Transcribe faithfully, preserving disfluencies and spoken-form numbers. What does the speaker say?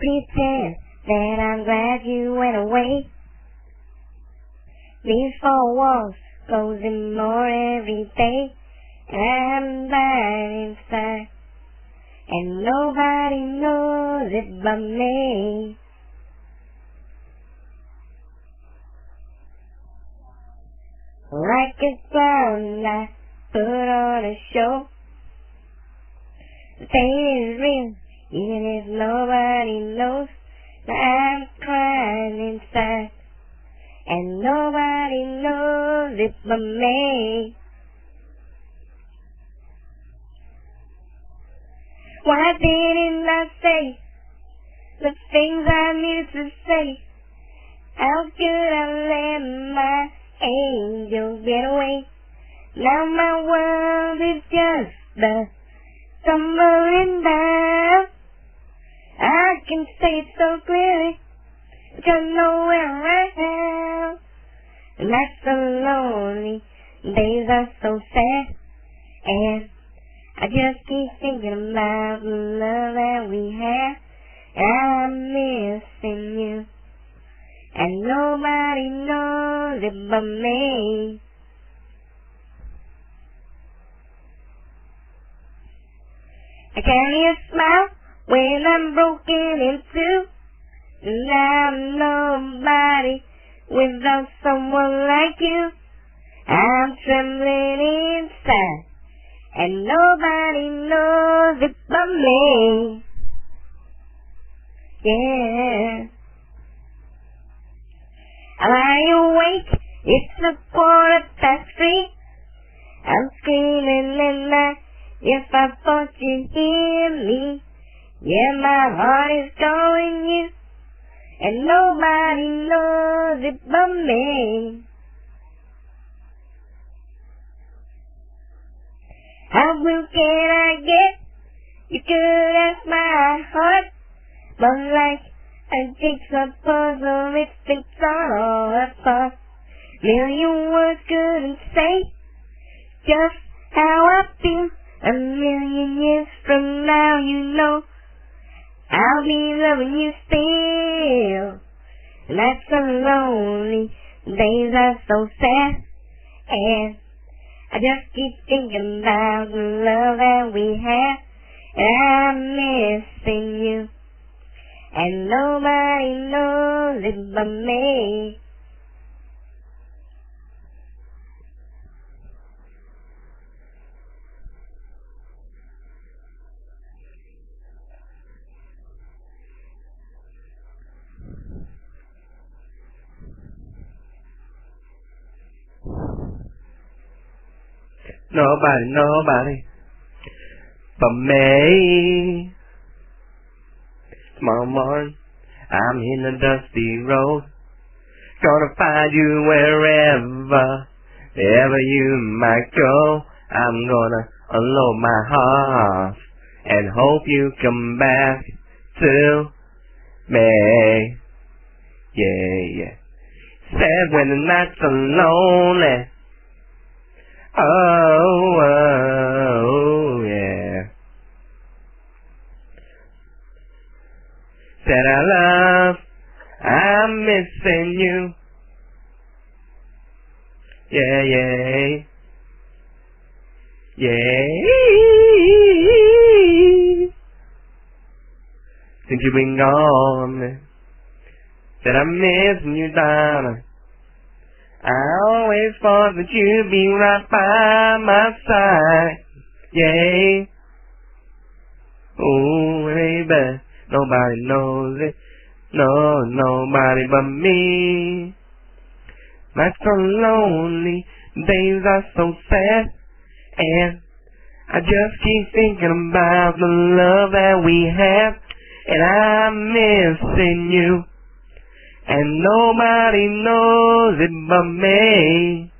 pretend that I'm glad you went away. These four walls closing more every day, and I'm dying inside, and nobody knows it but me. Like a clown, I put on a show. The pain is real, even if nobody knows that I'm crying inside, and nobody knows it but me. Why didn't I say the things I needed to say? How could I let my angel get away? Now my world is just a tumbling down. I can say it so clearly, but you're nowhere around. And that's so lonely, days are so sad, and I just keep thinking about the love that we had, and I'm missing you, and nobody knows it but me. I can hear a smile when I'm broken in two, and I'm nobody without someone like you. I'm trembling inside, and nobody knows it but me. Yeah. I lie awake, it's a quarter past three. I'm screaming in my, if I thought you'd hear me. Yeah, my heart is calling you, and nobody knows it but me. How blue can I get? You could ask my heart, but like a jigsaw puzzle, it fits all apart. Million words couldn't say just how I feel. A million years from now, you know I'll be loving you still. And that's so lonely, days are so sad, and I just keep thinking about the love that we had, and I'm missing you, and nobody knows it but me. Nobody, nobody but me. Tomorrow morning, I'm in the dusty road, gonna find you wherever, wherever you might go. I'm gonna unload my heart and hope you come back to me. Yeah, yeah. Sad when the nights are lonely. Oh, oh, yeah. Said I love, I'm missing you. Yeah, yeah. Yeah. Since you've been gone, said I'm missing you, darling. I always thought that you'd be right by my side. Yeah. Oh, baby, nobody knows it. No, nobody but me. Nights so lonely, days are so sad, and I just keep thinking about the love that we have, and I'm missing you. And nobody knows it but me.